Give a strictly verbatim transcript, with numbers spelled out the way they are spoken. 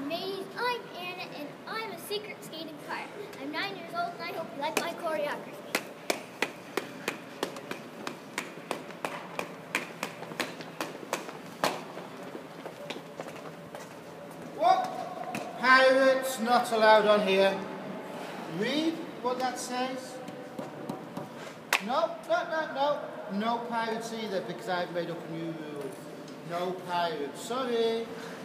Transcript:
mateys, I'm Anna, and I'm a secret skating pirate. I'm nine years old, and I hope you like my choreography. What? Pirates not allowed on here. Read what that says. No, no, no, no. No pirates either, because I've made up new rules. No pirates. Sorry.